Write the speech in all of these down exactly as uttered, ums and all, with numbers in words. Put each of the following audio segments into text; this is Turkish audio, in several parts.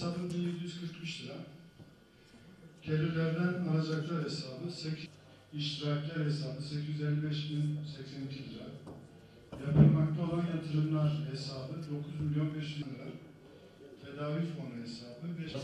hesabı bin yedi yüz kırk üç lira. Gelirlerden alacaklar hesabı sekiz, iştirakler hesabı sekiz yüz elli beş bin seksen iki lira. Yapılmakta olan yatırımlar hesabı dokuz milyon beş yüz lira. Tedavi fonu hesabı beş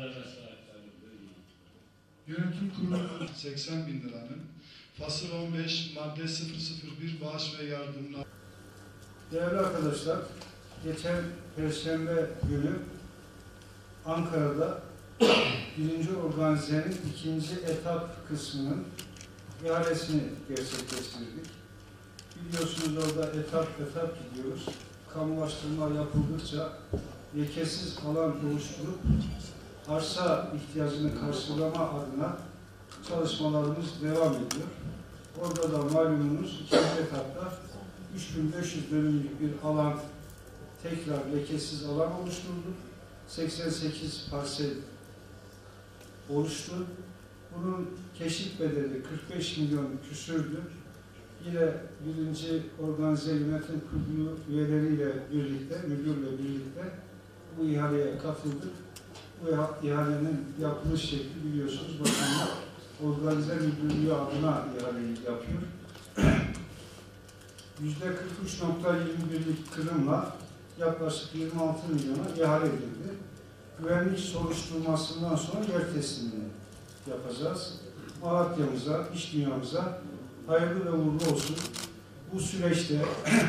Yönetim kurulu seksen bin liranın. Fasıl on beş madde sıfır sıfır bir bağış ve yardımlar. Değerli arkadaşlar, geçen Perşembe günü Ankara'da birinci organizenin ikinci etap kısmının ihalesini gerçekleştirdik. Biliyorsunuz orada etap etap gidiyoruz. Kamulaştırma yapıldıkça lekesiz alan oluşturup arsa ihtiyacını karşılama adına çalışmalarımız devam ediyor. Orada da malumunuz ikinci etapta üç bin beş yüz dönümlük bir alan, tekrar lekesiz alan oluşturuldu. seksen sekiz parsel oluştu. Bunun keşif bedeli kırk beş milyon küsürdü. Yine birinci organize yönetim kurulu üyeleriyle birlikte, müdürle birlikte bu ihaleye katıldık. Bu ihalenin yapılış şekli biliyorsunuz. Bakanlık organize müdürlüğü adına ihaleyi yapıyor. yüzde kırk üç nokta yirmi birlik kırımla yaklaşık yirmi altı milyona ihale edildi. Güvenlik soruşturmasından sonra yer teslimini yapacağız. Malatya'mıza, iş dünyamıza hayırlı ve uğurlu olsun. Bu süreçte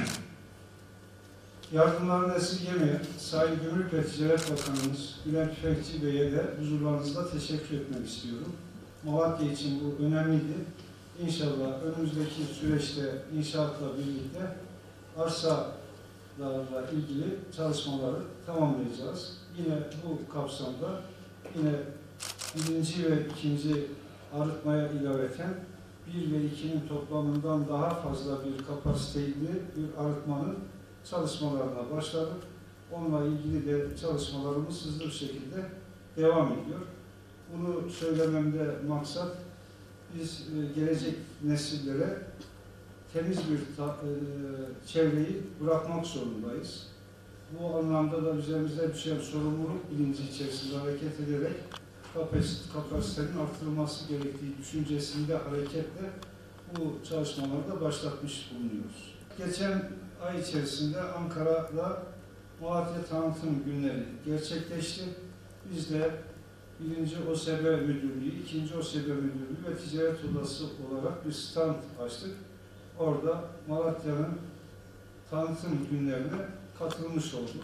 yardımlarını esirgemeyen Sayın Gümrük ve Ticaret Bakanımız Bülent Tüfekçi Bey'e de huzurlarınızda teşekkür etmek istiyorum. Malatya için bu önemliydi. İnşallah önümüzdeki süreçte inşaatla birlikte arsalarla ilgili çalışmaları tamamlayacağız. Yine bu kapsamda yine birinci ve ikinci arıtmaya ilaveten bir ve ikinin toplamından daha fazla bir kapasiteli bir arıtmanın çalışmalarına başladık. Onunla ilgili de çalışmalarımız hızlı bir şekilde devam ediyor. Bunu söylememde maksat biz e, gelecek nesillere temiz bir ta, e, çevreyi bırakmak zorundayız. Bu anlamda da üzerimize düşen sorumluluk bilinci içerisinde hareket ederek kapasitenin artırılması gerektiği düşüncesinde hareketle bu çalışmalarda başlatmış bulunuyoruz. Geçen ay içerisinde Ankara'da Malatya Tanıtım Günleri gerçekleşti. Biz de birinci O S B Müdürlüğü, ikinci O S B Müdürlüğü ve Ticaret Odası olarak bir stand açtık. Orada Malatya'nın tanıtım günlerine katılmış olduk.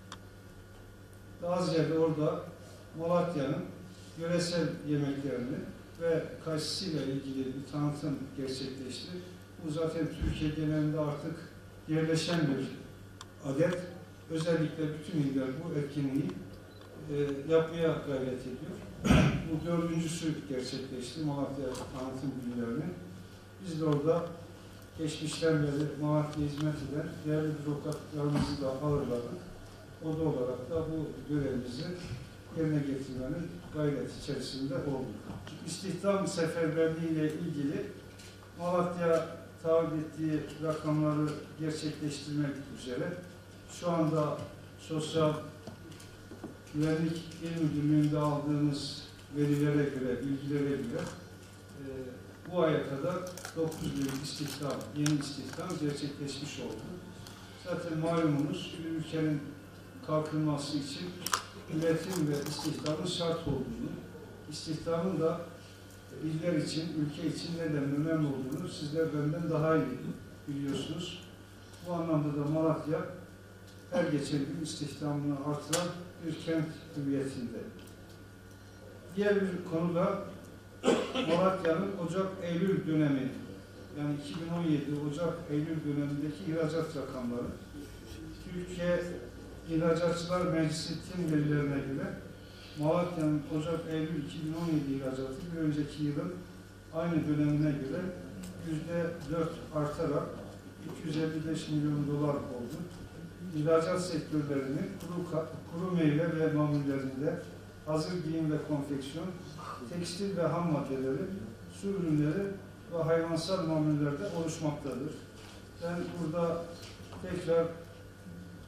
Daha ziyade orada Malatya'nın yöresel yemeklerini ve kayısıyla ilgili bir tanıtım gerçekleşti. Bu zaten Türkiye genelinde artık yerleşen bir adet. Özellikle bütün iller bu etkinliği e, yapmaya gayret ediyor. Bu dördüncüsü gerçekleşti Malatya Tanıtım Günlerini. Biz de orada geçmişten beri Malatya hizmet eden değerli bürokratlarımızı da ağırladık. Oda olarak da bu görevimizi yerine getirmenin gayret içerisinde olduk. İstihdam seferberliği ile ilgili Malatya taahhüt ettiği rakamları gerçekleştirmek üzere şu anda Sosyal Güvenlik İl Müdürlüğü'nde aldığımız verilere göre, bilgilere göre e, bu aya kadar dokuz bin istihdam, yeni istihdam gerçekleşmiş oldu. Zaten malumunuz bir ülkenin kalkınması için üretim ve istihdamın şart olduğunu, istihdamın da iller için, ülke için neden önemli olduğunu sizler benden daha iyi biliyorsunuz. Bu anlamda da Malatya her geçen gün istihdamını artıran bir kent hüviyetinde. Diğer bir konuda Malatya'nın Ocak-Eylül dönemi, yani iki bin on yedi Ocak-Eylül dönemindeki ihracat rakamları. Türkiye İhracatçılar Meclisi tim verilerine göre Malatya'nın Ocak-Eylül iki bin on yedi ihracatı bir önceki yılın aynı dönemine göre yüzde dört artarak iki yüz elli beş milyon dolar oldu. İhracat sektörlerini kuru, kuru meyve ve mamullerinde, hazır giyim ve konfeksiyon, tekstil ve ham maddeleri, su ürünleri ve hayvansal mamullerde oluşmaktadır. Ben burada tekrar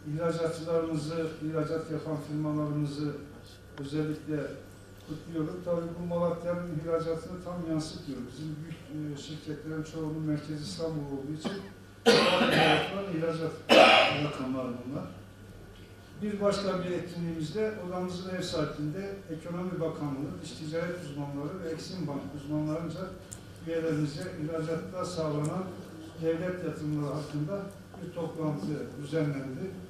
ihracatçılarımızı, ihracat yapan firmalarımızı özellikle kutluyorum. Tabii bu Malatya'nın ihracatını tam yansıtıyor. Bizim büyük e, şirketlerin çoğunun merkezi İstanbul olduğu için Malatya'nın ihracat rakamları bunlar. Bir başka bir etkinliğimizde odamızın ev sahipliğinde Ekonomi Bakanlığı, Dış Ticaret uzmanları ve Eksim Bank uzmanlarınca üyelerimize ihracatta sağlanan devlet yatırımları hakkında bir toplantı düzenlendi.